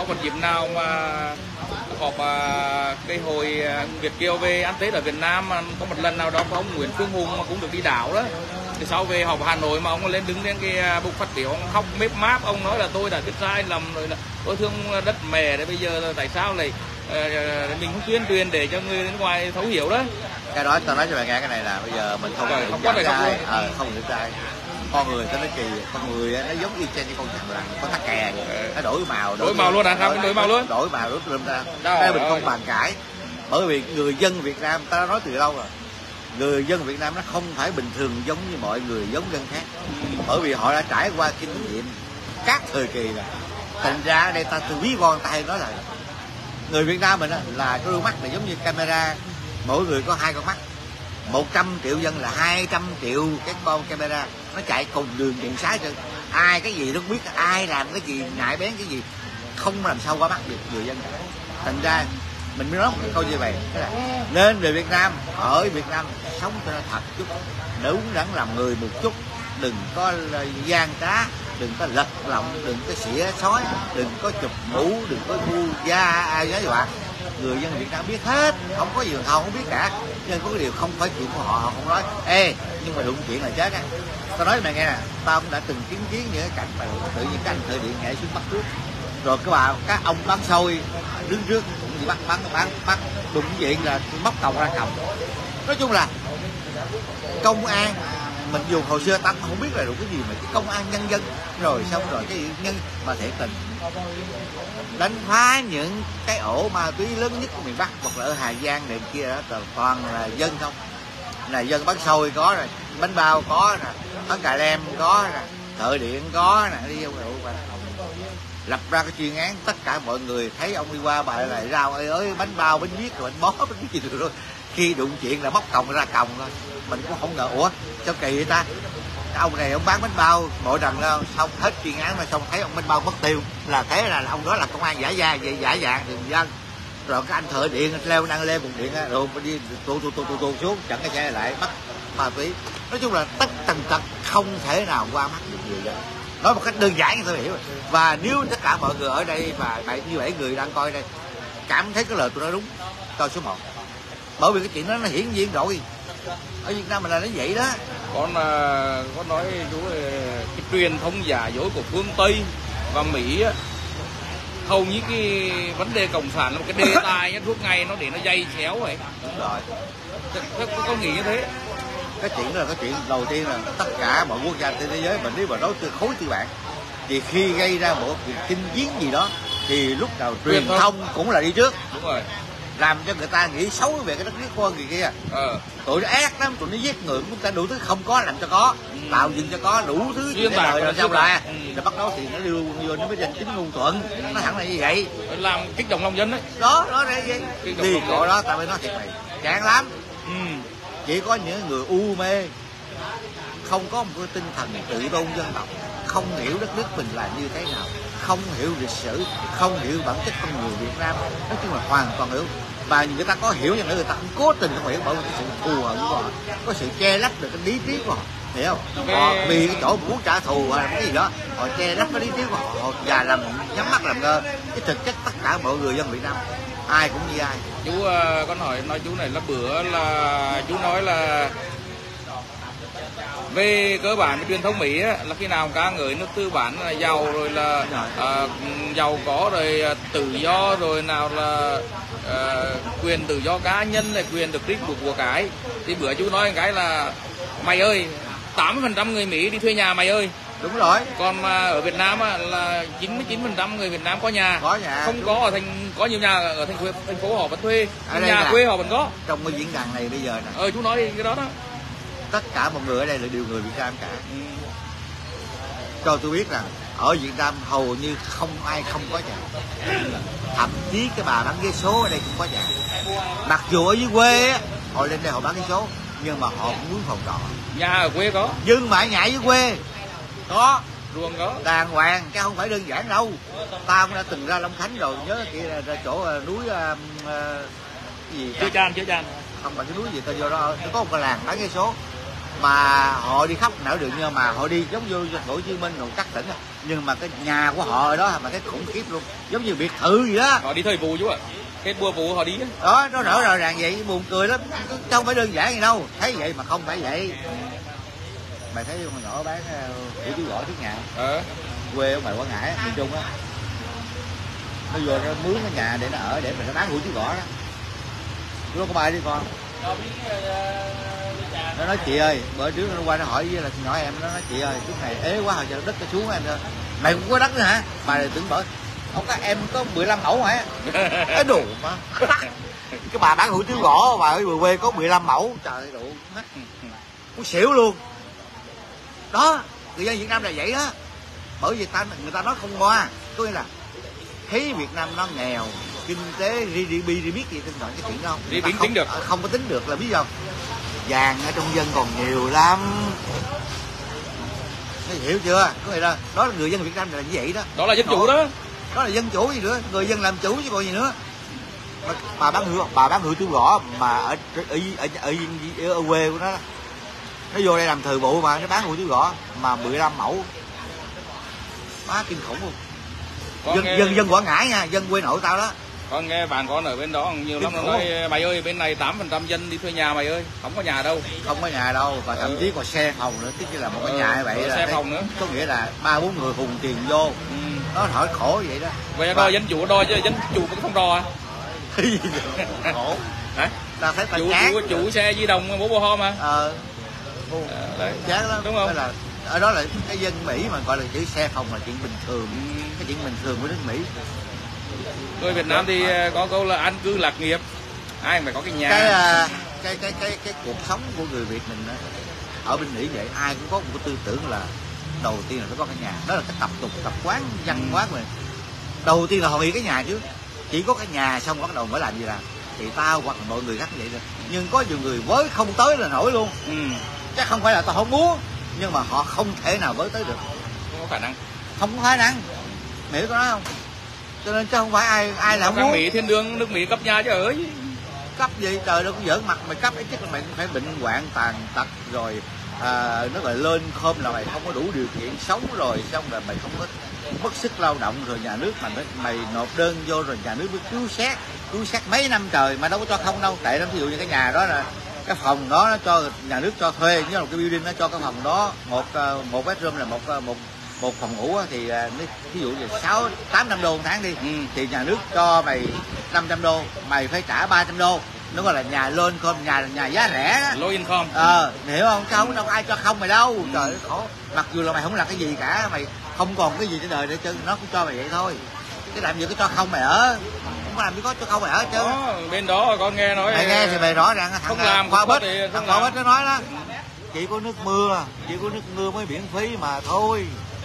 còn dịp nào mà họp cái hồi Việt kiều về ăn Tết ở Việt Nam, mà có một lần nào đó có ông Nguyễn Phương Hùng mà cũng được đi đảo đó. Thì sau về họp Hà Nội mà ông lên đứng lên cái bục phát biểu, ông khóc mép máp, ông nói là tôi đã biết sai lầm rồi, là tôi thương đất mẹ đấy, bây giờ tại sao lại mình không tuyên truyền để cho người bên ngoài thấu hiểu đó. Cái đó tao nói cho bạn nghe, cái này là bây giờ mình không có sai, không được sai. Con người nó kỳ, con người nó giống y chang như con thằng lằn, con thằng kè, nó đổi màu luôn hả? Không đổi màu luôn, đổi màu ra. Cái mình không bàn cãi, bởi vì người dân Việt Nam ta đã nói từ lâu rồi, người dân Việt Nam nó không phải bình thường giống như mọi người giống dân khác, bởi vì họ đã trải qua kinh nghiệm các thời kỳ rồi. Thành ra ở đây ta từ ví von tay nói là người Việt Nam mình là cái đôi mắt này giống như camera, mỗi người có 2 con mắt, 100 triệu dân là 200 triệu cái con camera, nó chạy cùng đường xá cho ai cái gì nó biết, ai làm cái gì, ngại bén cái gì, không làm sao qua mắt được người dân cả. Thành ra mình mới nói một câu như vậy, nên người Việt Nam ở Việt Nam sống cho nó thật chút, đúng đắn làm người một chút, đừng có gian trá, đừng có lật lọng, đừng có xỉa xói, đừng có chụp mũ, đừng có ngu da ai nói vậy. Người dân Việt Nam biết hết, không có gì họ không biết cả, nên có cái điều không phải chuyện của họ, họ không nói. Ê, nhưng mà đụng chuyện là chết á. Tao nói mày nghe nè, tao cũng đã từng chứng kiến những cái cảnh mà tự nhiên cái anh thợ điện nhảy xuống bắt trước, rồi các ông bán xôi đứng trước cũng bị bắt đụng chuyện là móc còng ra còng. Nói chung là công an mình dùng hồi xưa tao không biết là đủ cái gì mà cái công an nhân dân, rồi xong rồi cái nhân mà thể tình đánh phá những cái ổ ma túy lớn nhất của miền Bắc, hoặc là ở Hà Giang này kia đó, toàn là dân không, là dân bán xôi có rồi, bánh bao có nè, bán cà lem có nè, thợ điện có nè, đi vô lập ra cái chuyên án, tất cả mọi người thấy ông đi qua bài lại rau ơi bánh bao, bánh biếc rồi bánh bó, bánh gì được rồi, khi đụng chuyện là móc còng ra còng thôi. Mình cũng không ngờ, ủa sao kỳ vậy ta, cái ông này ông bán bánh bao mỗi lần xong hết chuyên án mà xong thấy ông bánh bao mất tiêu, là thế là ông đó là công an giả dạng thì dân. Rồi cái anh thợ điện đang leo vùng điện rồi đi tụ xuống chặn cái xe lại bắt ma túy. Nói chung là tất tần tật không thể nào qua mắt được người dân, nói một cách đơn giản như tôi hiểu. Và nếu tất cả mọi người ở đây và 77 người đang coi đây cảm thấy cái lời tôi nói đúng, cho số 1, bởi vì cái chuyện đó nó hiển nhiên rồi, ở Việt Nam mình là nó vậy đó. Con có nói chú cái truyền thông giả dối của phương Tây và Mỹ á, hầu như cái vấn đề cộng sản là một cái đề tài nhất suốt ngày, nó để nó dây xéo vậy. Đúng rồi, con nghĩ như thế. Cái chuyện đó là cái chuyện đầu tiên là tất cả mọi quốc gia trên thế giới mà nếu mà đối từ khối tư bản thì khi gây ra một việc chinh chiến gì đó thì lúc nào truyền thông cũng là đi trước. Đúng rồi, làm cho người ta nghĩ xấu về cái đất nước của người kia. Tụi nó ác lắm, tụi nó giết người chúng ta đủ thứ không có làm cho có, tạo dựng cho có đủ thứ để đời rồi xong lại rồi bắt đầu thì nó đưa vô nó mới danh chính ngôn thuận, nó hẳn là như vậy, làm kích động lòng dân đấy. Đó đấy vậy. Đi chỗ đó tao mới nói thiệt mày chán lắm. Chỉ có những người u mê, không có một cái tinh thần tự tôn dân tộc, không hiểu đất nước mình là như thế nào, không hiểu lịch sử, không hiểu bản chất con người Việt Nam, nói chung là hoàn toàn hiểu. Và người ta có hiểu nhưng người ta cũng cố tình không hiểu, bởi vì cái sự thù hận của họ, có sự che lấp được cái lý trí của họ, hiểu không? Họ vì cái chỗ muốn trả thù hay cái gì đó, họ che lấp cái lý trí của họ và làm nhắm mắt làm ngơ. Cái thực chất tất cả mọi người dân Việt Nam ai cũng như ai. Chú con nói chú này là bữa là chú nói là về cơ bản cái truyền thông Mỹ á, là khi nào ca ngợi nước tư bản là giàu rồi là giàu có rồi tự do rồi nào là quyền tự do cá nhân này, quyền được trích của cái, thì bữa chú nói cái là mày ơi 80% người Mỹ đi thuê nhà mày ơi. Đúng rồi. Còn mà ở Việt Nam á, là 99% người Việt Nam có nhà. Không có ở có nhiều nhà ở thành phố họ vẫn thuê, nhà quê họ vẫn có. Trong cái diễn đàn này bây giờ nè. Chú nói cái đó đó. Tất cả mọi người ở đây là đều người Việt Nam cả. Cho tôi biết rằng ở Việt Nam hầu như không ai không có nhà. Thậm chí cái bà bán vé số ở đây cũng có nhà. Mặc dù ở dưới quê á, họ lên đây họ bán vé số, nhưng mà họ cũng muốn phòng trọ. Nhà ở quê có. Nhưng mà nhà dưới quê có, ruộng có, đàng hoàng, cái không phải đơn giản đâu. Tao cũng đã từng ra Long Khánh rồi, nhớ kia là ra chỗ núi gì Chứa Chan. Không phải cái núi gì tao vô đó, nó có một cái làng bán vé số. mà họ đi khắp nào được, nhưng mà họ đi giống như Hồ Chí Minh rồi các tỉnh, nhưng mà cái nhà của họ ở đó mà cái khủng khiếp luôn, giống như biệt thự gì đó. Họ đi thời vụ chú ạ, cái mùa vụ họ đi đó, nó rõ ràng vậy, buồn cười lắm, không phải đơn giản gì đâu, thấy vậy mà không phải vậy. Mày thấy con nhỏ bán hủ tiếu gõ trước nhà quê ông mày Quảng Ngãi miền Trung á, nó vô nó mướn cái nhà để nó ở, để mà nó bán hủ tiếu gõ đó. Nó có bài đi con. Nó nói chị ơi, bữa trước nó qua nó hỏi với là nhỏ em, nó nói chị ơi chút này ế quá, hồi giờ đất nó xuống em thôi. Mày cũng có đất nữa hả? Bà này tưởng bởi ông các em có 15 mẫu hả? Cái đồ mà cái bà bán hủ tiếu gõ bà ở quê có 15 mẫu, trời ơi đủ mắt muốn xỉu luôn. Đó, người dân Việt Nam là vậy đó, bởi vì người ta nói không ngoa, có nghĩa là thấy Việt Nam nó nghèo, kinh tế GDP biết gì tin nói cái chuyện đó không? Tính được không có tính được là biết sao? Vàng ở trong dân còn nhiều lắm, thấy hiểu chưa? Có nghĩa là đó là người dân Việt Nam là như vậy đó. Đó là dân chủ đó. Đó là dân chủ gì nữa, người dân làm chủ chứ còn gì nữa. Bà bán hủ tiếu gõ mà ở quê của nó vô đây làm thời vụ mà nó bán hủ tiếu gõ mà 15 mẫu, quá kinh khủng luôn. Dân Quảng Ngãi nha, dân quê nội tao đó. Con nghe bạn con ở bên đó nhiều lắm, nó nói mày ơi bên này 8% dân đi thuê nhà mày ơi, không có nhà đâu. Không có nhà đâu, và thậm chí còn xe phòng nữa, tức là một cái nhà như vậy là xe phòng nữa. Có nghĩa là 3-4 người hùng tiền vô. Nó hỏi khổ vậy đó. Vậy đòi dân chủ đòi chứ dân chủ cũng không đòi. Khổ. Ta thấy chủ xe di động bố ho mà. Đấy. Chán lắm. Đúng không? Là ở đó là cái dân Mỹ mà gọi là chữ xe phòng là chuyện bình thường. Cái chuyện bình thường của nước Mỹ. Người Việt Nam thì có câu là an cư lạc nghiệp, ai phải có cái nhà. Cái cuộc sống của người Việt mình đó, ở bên Mỹ vậy ai cũng có một cái tư tưởng là đầu tiên là phải có cái nhà, đó là cái tập tục tập quán văn hóa của mình. Đầu tiên là họ nghĩ cái nhà chứ, chỉ có cái nhà xong bắt đầu mới làm gì làm. Thì tao hoặc mọi người khác vậy rồi, nhưng có nhiều người với không tới là nổi luôn. Chắc không phải là tao không muốn, nhưng mà họ không thể nào với tới được, không có khả năng, không có khả năng. Mỹ có nói không? Cho nên chứ không phải ai làm muốn. Mỹ thiên đường nước Mỹ cấp nhà chứ ở cấp gì trời, đâu có giỡn mặt mày cấp ít nhất là mày cũng phải bệnh hoạn tàn tật rồi, nó gọi lên khom là mày không có đủ điều kiện sống rồi, xong rồi mày không có mất sức lao động rồi nhà nước mày nộp đơn vô rồi nhà nước mới cứu xét mấy năm trời mà đâu có cho không đâu. Tệ lắm, ví dụ như cái nhà đó là cái phòng đó nó cho nhà nước cho thuê, như là một cái building nó cho cái phòng đó một bedroom là một phòng ngủ thì ví dụ như 800 đô một tháng đi, thì nhà nước cho mày 500 đô, mày phải trả 300 đô. Nó gọi là nhà low income, nhà giá rẻ đó. Low income. Hiểu không? Chứ không đâu ai cho không mày đâu. Trời ơi khổ. Mặc dù là mày không làm cái gì cả, mày không còn cái gì trên đời để chân, nó cũng cho mày vậy thôi. Cái làm gì có cho không mày ở, không có làm gì có cho không mày ở chứ. Bên đó con nghe nói mày nghe thì mày rõ ràng thằng không làm Khoa Bích nó nói đó, chỉ có nước mưa mới miễn phí mà thôi.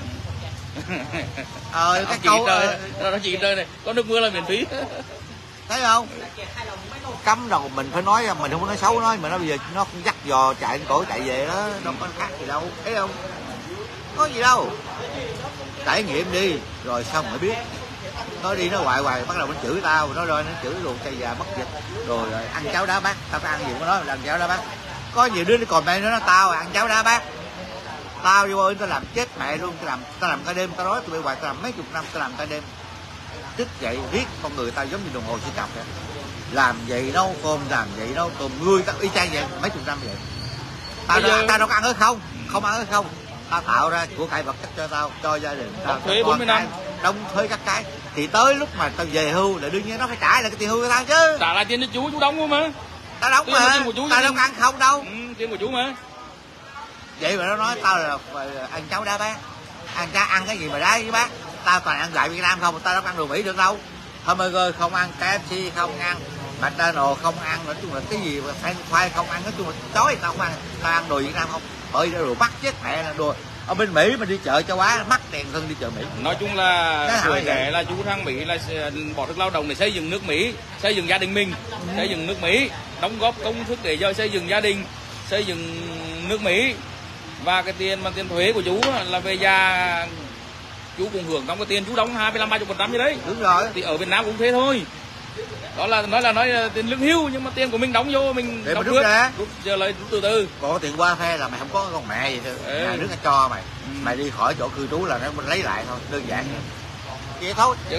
Cái câu nó chỉ trời này có nước mưa là miễn phí. Thấy không? Cấm đầu mình phải nói, mình không có nói xấu nói, mà nó bây giờ nó cũng dắt dò chạy cổ chạy về đó, đâu có khác gì đâu, thấy không? Có gì đâu, trải nghiệm đi rồi xong mới biết. Nó đi nó hoài bắt đầu nó chửi tao, nó rồi nó chửi luôn cây già mất dịch rồi ăn cháo đá bát. Tao phải ăn gì của nó là ăn cháo đá bát. Có nhiều đứa còn mẹ nó tao ăn cháo đá bát, tao vô tao làm chết mẹ luôn. Tao làm cả đêm, tao nói tụi bay hoài, tao làm mấy chục năm tao làm cả đêm, thức dậy riết con người tao giống như đồng hồ sẽ cặp vậy. Làm vậy nấu cơm, làm vậy nấu cơm, người tao y chang vậy mấy chục năm vậy. Tao đâu có ăn ở không ăn ở không, tao tạo ra của cải vật chất cho tao, cho gia đình tao, thuế 40 năm đóng thuế các cái, thì tới lúc mà tao về hưu là đương nhiên nó phải trả lại cái tiền hưu của tao chứ. Trả lại tiền cho chú đóng không mà. Tao đóng mà, tao đâu có ăn không đâu. Tiền của chú mà. Vậy mà nó nói tao là ăn cháo đá bác, ăn cái gì mà đá với bác. Tao toàn ăn gạo Việt Nam không, tao đâu có ăn đồ Mỹ được đâu. Hamburger không ăn, KFC không ăn, McDonald's không ăn, nói chung là cái gì mà khoai không ăn, nói chung là chói tao không ăn. Tao ăn đồ Việt Nam không, bởi đồ bắt chết mẹ là đồ. Ở bên Mỹ mà đi chợ châu Á mắc đèn hơn đi chợ Mỹ. Nói chung là tuổi trẻ là chú thằng Mỹ là bỏ sức lao động để xây dựng nước Mỹ, xây dựng gia đình mình, xây dựng nước Mỹ, đóng góp công sức để cho xây dựng gia đình, xây dựng nước Mỹ. Và cái tiền thuế của chú là về già chú cũng hưởng trong cái tiền chú đóng 25-30% như đấy. Đúng rồi. Thì ở Việt Nam cũng thế thôi. Đó là nói tiền lương hưu, nhưng mà tiền của mình đóng vô mình để đóng rút ra, giờ lại rút từ từ. còn tiền qua phe là mày không có con mẹ gì thôi, nhà nước nó cho mày, mày đi khỏi chỗ cư trú là nó lấy lại thôi, đơn giản vậy thôi. Chứ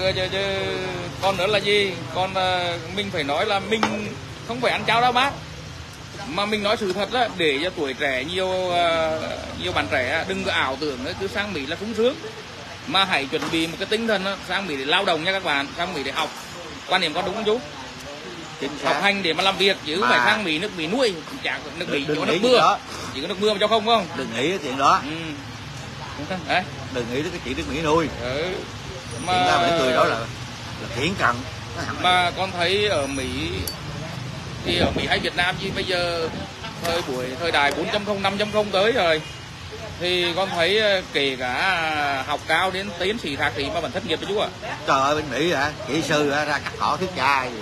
còn nữa là gì, còn mình phải nói là mình không phải ăn cháo đau bát, mà mình nói sự thật đó, để cho tuổi trẻ nhiều bạn trẻ đừng có ảo tưởng cứ sang Mỹ là sung sướng, mà hãy chuẩn bị một cái tinh thần đó, sang Mỹ để lao động nha các bạn, sang Mỹ để học. Quan điểm có đúng không chú? Học hành để mà làm việc, chứ không phải sang Mỹ nước Mỹ nuôi, chả nước Mỹ chỗ nước mưa, chỉ có nước mưa mà cho không. Đừng nghĩ cái chuyện đó. Đấy. Đừng nghĩ đến cái chuyện nước Mỹ nuôi. Mà hiện ra mấy người đó là thiển cận. Mà con thấy ở Mỹ thì ở Mỹ hay Việt Nam chứ bây giờ thời đại 4.0 5.0 tới rồi, thì con thấy kể cả học cao đến tiến sĩ thạc sĩ mà vẫn thất nghiệp đấy chú ạ. Trời ơi, bên Mỹ hả, kỹ sư hả, ra cắt cỏ thuyết gia gì.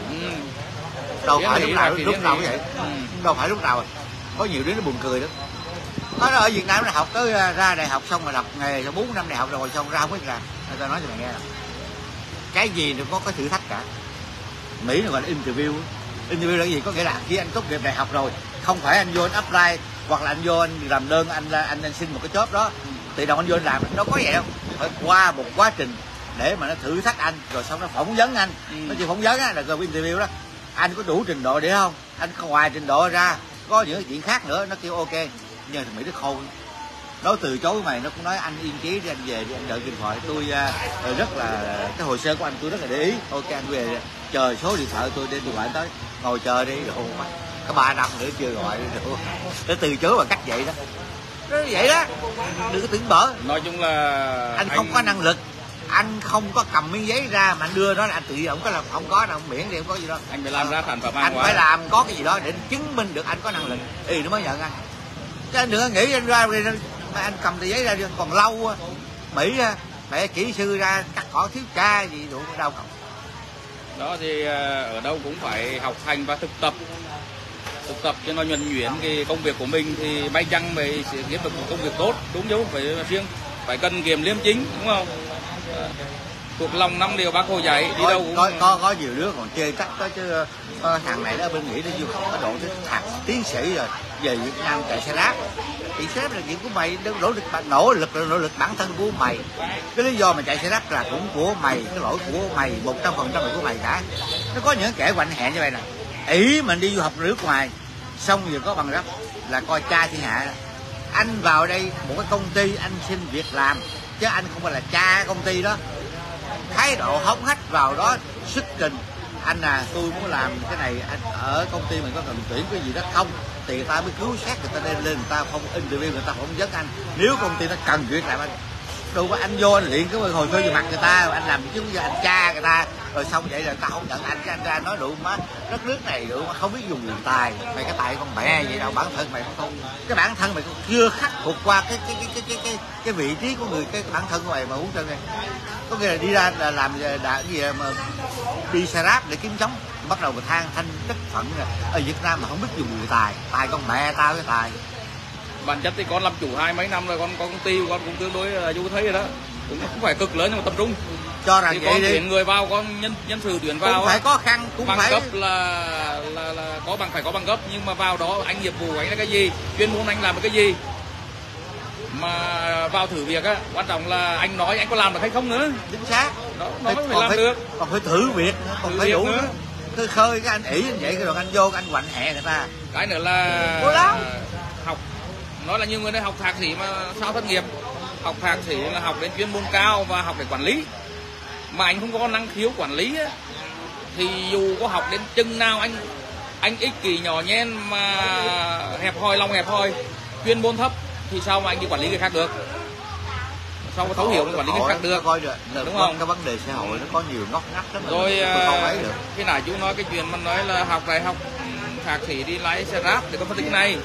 Đâu phải lúc nào cũng vậy. Đâu phải lúc nào, có nhiều đứa nó buồn cười lắm. Nó ở Việt Nam nó học tới ra đại học xong rồi đọc nghề cho 4 năm đại học rồi xong ra không biết làm. Tao nói cho mày nghe là cái gì nó có cái thử thách cả. Mỹ nó gọi là interview là cái gì, có nghĩa là khi anh tốt nghiệp đại học rồi, không phải anh vô anh apply hoặc là anh vô anh làm đơn, anh xin một cái job đó tự động anh vô anh làm, nó có vậy đâu, phải qua một quá trình để mà nó thử thách anh, rồi xong nó phỏng vấn anh. Nó chỉ phỏng vấn á là rồi interview đó, anh có đủ trình độ để không, anh ngoài trình độ ra có những chuyện khác nữa, nó kêu ok. Nhưng thằng Mỹ nó khôn, nó từ chối mày, nó cũng nói anh yên chí đi, anh về đi, anh đợi điện thoại tôi, rất là cái hồ sơ của anh tôi rất là để ý, ok anh về chờ số điện thoại tôi, để tôi gọi anh tới, ngồi chờ đi, đồ mà có 3 năm nữa chưa gọi được, nó từ chối bằng cách vậy đó. Nó vậy đó, đừng có tưởng bở. Nói chung là anh không có năng lực, anh không có cầm miếng giấy ra mà anh đưa nó là anh tự không có làm, không có đâu, miễn thì không có gì đâu. Anh phải làm ra sản phẩm anh phải làm có cái gì đó để chứng minh được anh có năng lực thì nó mới nhận anh. Chứ anh đừng có nghĩ anh ra mà anh cầm tờ giấy ra còn lâu á. Mỹ mẹ kỹ sư ra cắt cỏ thiếu tra gì đủ đâu không. Đó thì ở đâu cũng phải học hành và thực tập cho nó nhuần nhuyễn cái công việc của mình thì may chăng mới sẽ kiếm được một công việc tốt, đúng chứ, phải riêng phải cần kiệm liêm chính, đúng không? Thuộc lòng 5 điều bác Hồ dạy, đi đâu cũng có nhiều đứa còn chê trách đó chứ. Thằng này đó bên Mỹ nó du học có độ tới thạc tiến sĩ rồi, về Việt Nam chạy xe ráp. Chạy xe ráp là chuyện của mày, nỗ lực bản thân của mày. Cái lý do mà chạy xe ráp là cũng của mày, cái lỗi của mày, 100% là của mày cả. Nó có những kẻ quạnh hẹn như vậy nè, ý mình đi du học nước ngoài xong rồi có bằng ráp là coi cha thiên hạ. Anh vào đây một cái công ty anh xin việc làm chứ anh không phải là cha công ty đó. Thái độ hống hách vào đó xuất trình, anh tôi muốn làm cái này, anh ở công ty mình có cần tuyển cái gì đó không, thì người ta mới cứu xét, người ta lên người ta không interview, người ta phỏng vấn anh. Nếu công ty nó cần việc làm anh đâu có anh vô anh luyện cái hồi xưa về mặt người ta, anh làm chứ anh cha người ta rồi xong vậy là người ta không nhận anh, cái anh ra nói đủ má đất nước này đủ má không biết dùng người tài, mày cái tài con mẹ vậy đâu, bản thân mày không, cái bản thân mày cũng chưa khắc phục qua cái vị trí của người, cái bản thân của mày mà muốn chân này. Có nghĩa là đi ra là làm cái gì mà đi xe ráp để kiếm sống, bắt đầu mà than thanh chất phận là ở Việt Nam mà không biết dùng người tài con mẹ tao cái tài. Bản chất thì con làm chủ 20 mấy năm rồi, con có công ty con cũng tương đối chú thấy rồi đó, cũng không phải cực lớn nhưng mà tập trung cho rằng thì vậy con đi. tuyển người vào, con nhân sự tuyển vào cũng phải khó khăn, cũng bằng phải cấp là có bằng, phải có bằng cấp, nhưng mà vào đó anh nghiệp vụ của anh là cái gì, chuyên môn anh làm cái gì, mà vào thử việc á, quan trọng là anh nói anh có làm được hay không nữa. Chính xác đó, nói phải làm được, còn phải thử việc nữa, còn phải đủ nữa. Cứ khơi cái anh ỷ anh vậy rồi anh vô anh quạnh hẹ người ta. Cái nữa là học, nói là nhiều người đây học thạc sĩ mà sao thất nghiệp. Học thạc sĩ là học đến chuyên môn cao và học để quản lý, mà anh không có năng khiếu quản lý á, thì dù có học đến chừng nào anh ích kỷ nhỏ nhen mà lòng hẹp hòi, chuyên môn thấp thì sao mà anh đi quản lý người khác được, sao mà thấu hiểu quản lý người khác được, đúng không? Cái vấn đề xã hội nó có nhiều ngóc ngách lắm rồi. Không ấy được. Cái nãy chú nói cái chuyện mình nói là học đại học thạc sĩ đi lái xe ráp thì có phân tích này.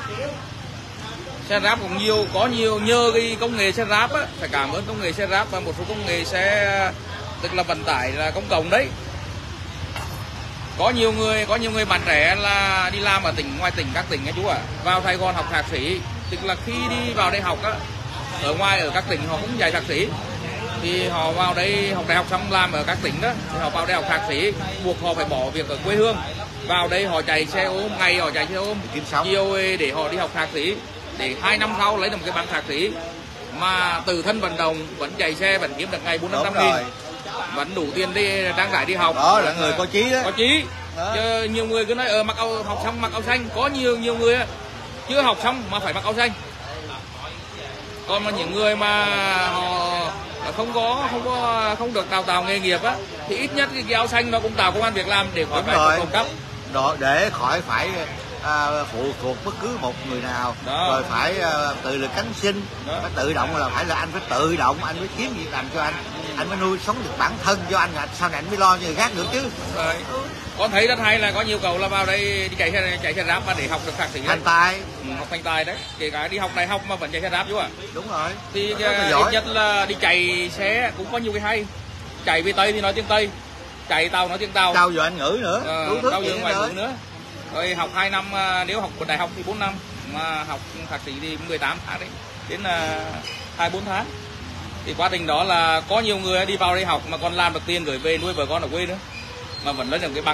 Xe ráp cũng có nhiều nhờ cái công nghệ xe ráp á, phải cảm ơn công nghệ xe ráp và một số công nghệ xe tức là vận tải là công cộng đấy. Có nhiều người bạn trẻ là đi làm ở ngoài tỉnh, các tỉnh ấy chú ạ, vào Sài Gòn học thạc sĩ, tức là khi đi vào đây học á, ở các tỉnh họ cũng dạy thạc sĩ, thì họ vào đây học đại học xong làm ở các tỉnh đó, thì họ vào đây học thạc sĩ, buộc họ phải bỏ việc ở quê hương, vào đây họ chạy xe ôm, ngày họ chạy xe ôm, chiều để họ đi học thạc sĩ, để 2 năm sau lấy được một cái bằng thạc sĩ, mà từ thân vận động vẫn chạy xe, vẫn kiếm được ngày 400-500 nghìn, vẫn đủ tiền đi trang trải đi học. Đó là người có chí đó. Có chí. Chứ nhiều người cứ nói mặc áo, học xong mặc áo xanh, có nhiều người chưa học xong mà phải mặc áo xanh. Còn mà những người mà họ không được đào tạo nghề nghiệp á, thì ít nhất cái áo xanh nó cũng tạo công ăn việc làm để khỏi phải trộm cắp. Để khỏi phải phụ thuộc bất cứ một người nào. Đó. Rồi phải tự lực cánh sinh. Đó. Phải tự động là anh phải tự động, anh mới kiếm việc làm cho anh mới nuôi sống được bản thân cho anh, sau này anh mới lo cho người khác được chứ. Rồi. Con thấy rất hay là có nhiều cậu là vào đây đi chạy xe ráp để học được thạc sĩ. Thành tài. Học thành tài đấy. Kể cả đi học đại học mà vẫn chạy xe ráp chú ạ. Đúng rồi. Thì ít nhất là đi chạy xe cũng có nhiều cái hay. Chạy về Tây thì nói tiếng Tây, chạy tàu nói tiếng Tàu. Trao dồi Anh ngữ nữa. Trao dồi ngoại ngữ nữa. Rồi học 2 năm, nếu học đại học thì 4 năm, mà học thạc sĩ thì 18 tháng đấy, đến 24 tháng. Thì quá trình đó là có nhiều người đi vào đây học mà còn làm được tiền gửi về nuôi vợ con ở quê nữa, mà vẫn lấy được cái bằng.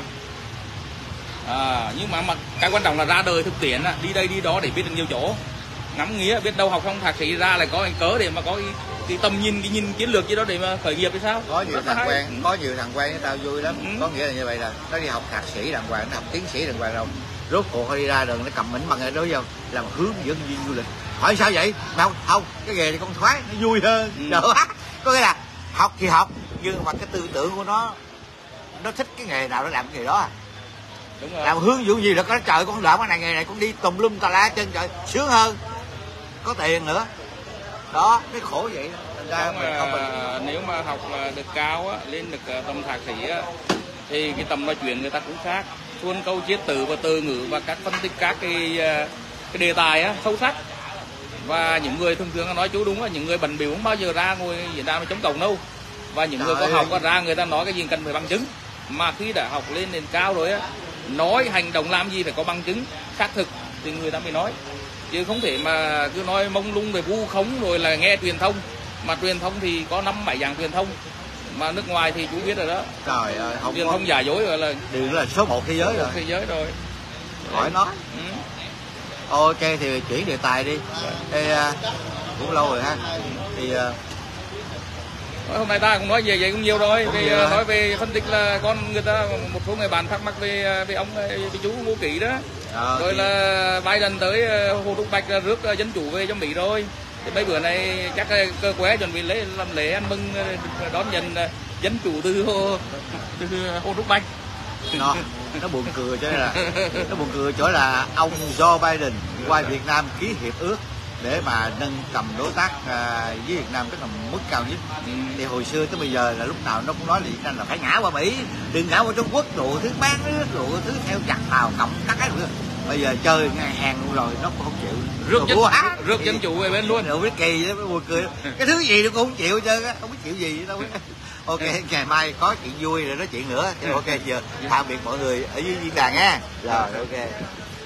Nhưng mà cái quan trọng là ra đời thực tiễn, đi đây đi đó để biết được nhiều chỗ, ngắm nghía, biết đâu học xong thạc sĩ ra lại có cái cớ để mà có cái tầm nhìn, cái nhìn chiến lược gì đó để mà khởi nghiệp hay sao. Có nhiều thằng quen với tao vui lắm. Có nghĩa là như vậy, là nó đi học thạc sĩ đàng hoàng, nó học tiến sĩ đàng hoàng rồi, rốt cuộc đi ra đường nó cầm mình bằng cái đó vô làm hướng dẫn viên du lịch. Hỏi sao vậy? Mà không, cái nghề này con thoái nó vui hơn. Có nghĩa là học thì học, nhưng mà cái tư tưởng của nó thích cái nghề nào nó làm cái nghề đó. Đúng rồi. Làm hướng dẫn gì là có trời con đợi cái này nghề này con đi tùm lum tà la trên trời sướng hơn, có tiền nữa. Đó, cái khổ vậy đó. Nếu mà học được cao á, lên được tầm thạc sĩ á, thì cái tầm nói chuyện người ta cũng khác, xuân câu chiết từ và từ ngữ và các phân tích các cái đề tài á sâu sắc. Và những người thường thường nói chú đúng là những người bận bịu không bao giờ ra ngồi diễn đàn chống cộng đâu. Và những người có học có ra người ta nói cái gì cần phải bằng chứng, mà khi đã học lên nền cao rồi á, nói hành động làm gì phải có bằng chứng xác thực thì người ta mới nói, chứ không thể mà cứ nói mông lung về vu khống rồi là nghe truyền thông. Mà truyền thông thì có 5-7 dạng truyền thông, mà nước ngoài thì chú biết rồi đó. Trời ơi, không truyền thông giả dối rồi, là đều là số 1 thế giới rồi. Thế giới rồi. Hỏi nó. Ok thì chuyển đề tài đi. Ê, cũng lâu rồi ha. Thì hôm nay ta cũng nói về vậy cũng nhiều rồi. Thì nói về phân tích là người ta một số người bạn thắc mắc về ông về chú Ngô Kỷ đó. Rồi thì là Biden tới Hồ Trúc Bạch rước dân chủ về cho Mỹ rồi. Thì mấy bữa này chắc cơ quế chuẩn bị làm lễ ăn mừng đón nhận dân chủ từ Hồ Trúc Bạch. Nó buồn cười chỗ là ông Joe Biden qua Việt Nam ký hiệp ước để mà nâng tầm đối tác với Việt Nam tức là mức cao nhất. Thì hồi xưa tới bây giờ là lúc nào nó cũng nói là Việt Nam là phải ngã qua Mỹ, đừng ngã qua Trung Quốc, đủ thứ bán nước, đủ thứ theo chặt tàu cộng các cái nữa. Bây giờ chơi ngang hàng luôn rồi nó cũng không chịu, rước dân chủ về bên luôn. Đâu biết kỳ đó, buồn cười. Cái thứ gì nó cũng không chịu chứ, không biết chịu gì đâu. Ok, ngày mai có chuyện vui rồi nói chuyện nữa. Ok chưa? Tạm biệt mọi người ở dưới diễn đàn nha. Rồi ok.